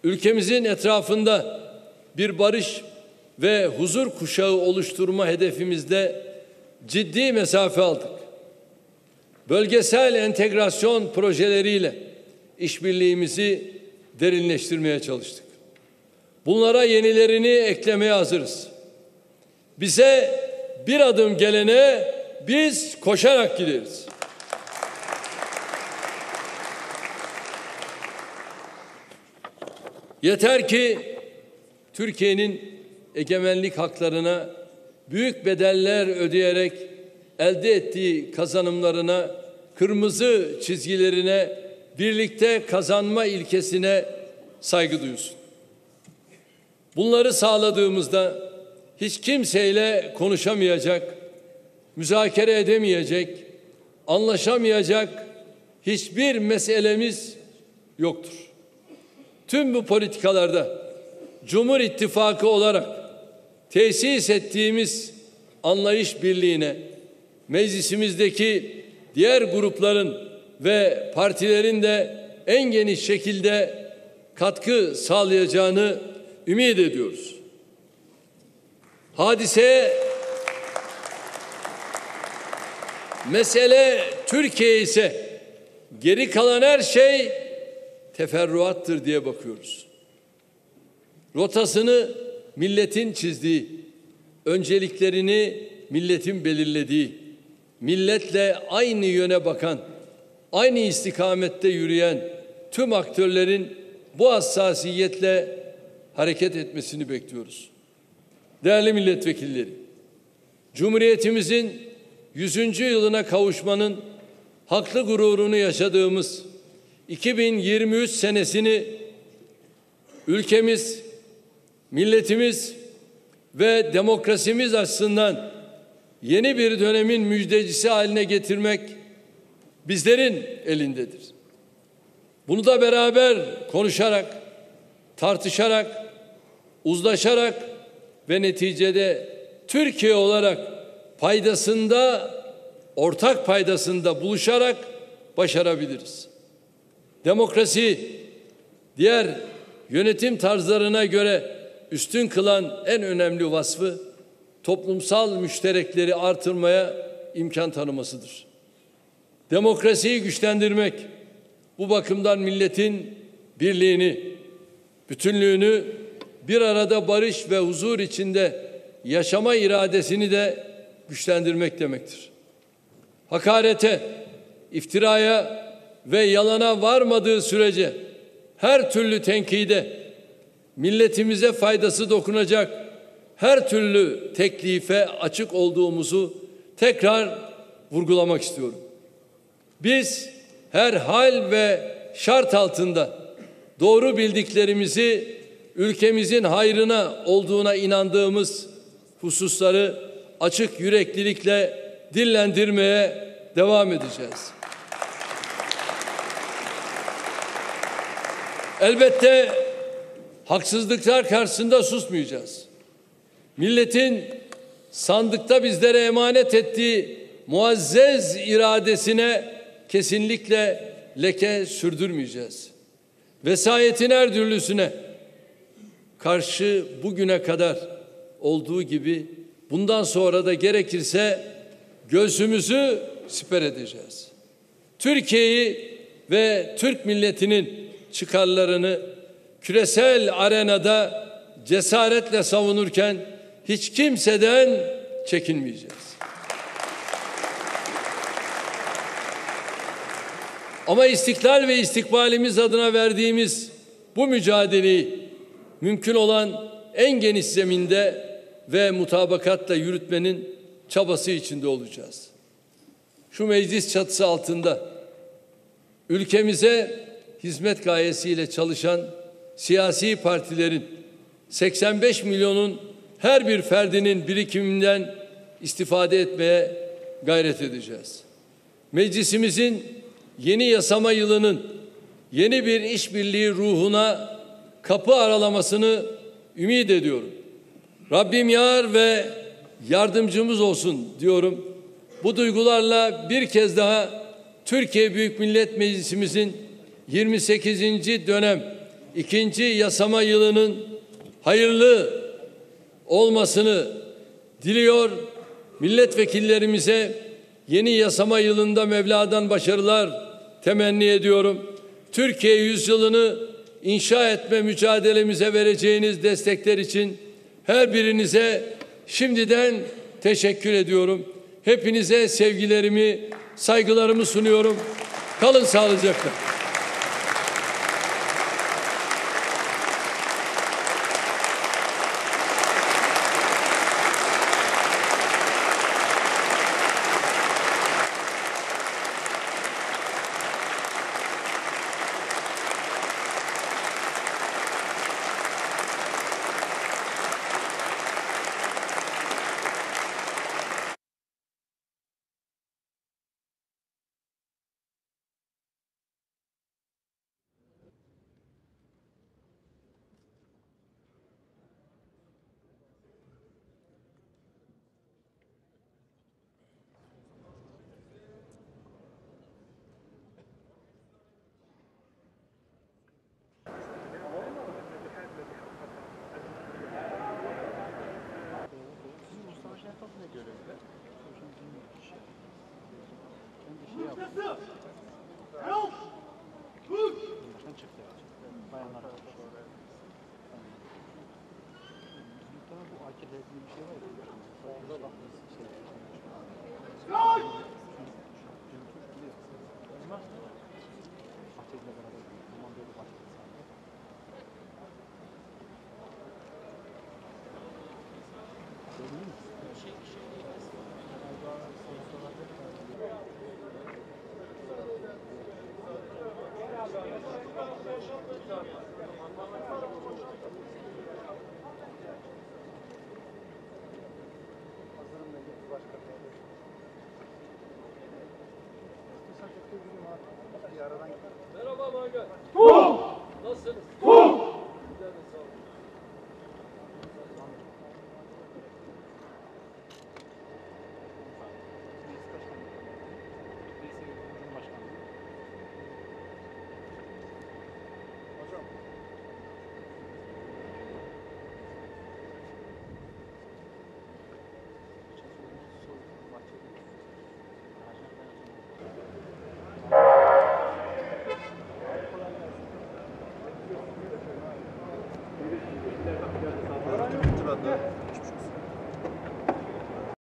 ülkemizin etrafında bir barış ve huzur kuşağı oluşturma hedefimizde ciddi mesafe aldık. Bölgesel entegrasyon projeleriyle işbirliğimizi derinleştirmeye çalıştık. Bunlara yenilerini eklemeye hazırız. Bize bir adım gelene biz koşarak gideriz. Yeter ki Türkiye'nin egemenlik haklarına büyük bedeller ödeyerek elde ettiği kazanımlarına, kırmızı çizgilerine, birlikte kazanma ilkesine saygı duysun. Bunları sağladığımızda hiç kimseyle konuşamayacak, müzakere edemeyecek, anlaşamayacak hiçbir meselemiz yoktur. Tüm bu politikalarda Cumhur İttifakı olarak tesis ettiğimiz anlayış birliğine meclisimizdeki diğer grupların ve partilerin de en geniş şekilde katkı sağlayacağını ümit ediyoruz. Mesele Türkiye ise geri kalan her şey teferruattır diye bakıyoruz. Rotasını milletin çizdiği, önceliklerini milletin belirlediği, milletle aynı yöne bakan, aynı istikamette yürüyen tüm aktörlerin bu hassasiyetle hareket etmesini bekliyoruz. Değerli milletvekilleri, Cumhuriyetimizin 100. yılına kavuşmanın haklı gururunu yaşadığımız 2023 senesini ülkemiz, milletimiz ve demokrasimiz açısından yeni bir dönemin müjdecisi haline getirmek bizlerin elindedir. Bunu da beraber konuşarak, tartışarak, uzlaşarak ve neticede Türkiye olarak ortak paydasında buluşarak başarabiliriz. Demokrasi, diğer yönetim tarzlarına göre üstün kılan en önemli vasfı toplumsal müşterekleri artırmaya imkan tanımasıdır. Demokrasiyi güçlendirmek, bu bakımdan milletin birliğini, bütünlüğünü, bir arada barış ve huzur içinde yaşama iradesini de güçlendirmek demektir. Hakarete, iftiraya ve yalana varmadığı sürece her türlü tenkide, milletimize faydası dokunacak her türlü teklife açık olduğumuzu tekrar vurgulamak istiyorum. Biz her hal ve şart altında doğru bildiklerimizi ülkemizin hayrına olduğuna inandığımız hususları açık yüreklilikle dillendirmeye devam edeceğiz. Elbette haksızlıklar karşısında susmayacağız. Milletin sandıkta bizlere emanet ettiği muazzez iradesine kesinlikle leke sürdürmeyeceğiz. Vesayetin her türlüsüne karşı bugüne kadar olduğu gibi bundan sonra da gerekirse göğsümüzü siper edeceğiz. Türkiye'yi ve Türk milletinin çıkarlarını küresel arenada cesaretle savunurken hiç kimseden çekinmeyeceğiz. Ama istiklal ve istikbalimiz adına verdiğimiz bu mücadeleyi mümkün olan en geniş zeminde ve mutabakatla yürütmenin çabası içinde olacağız. Şu meclis çatısı altında ülkemize hizmet gayesiyle çalışan siyasi partilerin 85 milyonun her bir ferdinin birikiminden istifade etmeye gayret edeceğiz. Meclisimizin yeni yasama yılının yeni bir işbirliği ruhuna kapı aralamasını ümit ediyorum. Rabbim yar ve yardımcımız olsun diyorum. Bu duygularla bir kez daha Türkiye Büyük Millet Meclisimizin 28. dönem ikinci yasama yılının hayırlı olmasını diliyor. Milletvekillerimize yeni yasama yılında Mevla'dan başarılar temenni ediyorum. Türkiye yüzyılını inşa etme mücadelemize vereceğiniz destekler için her birinize şimdiden teşekkür ediyorum. Hepinize sevgilerimi, saygılarımı sunuyorum. Kalın sağlıcakla. Bu AKP'li bir şey var ya.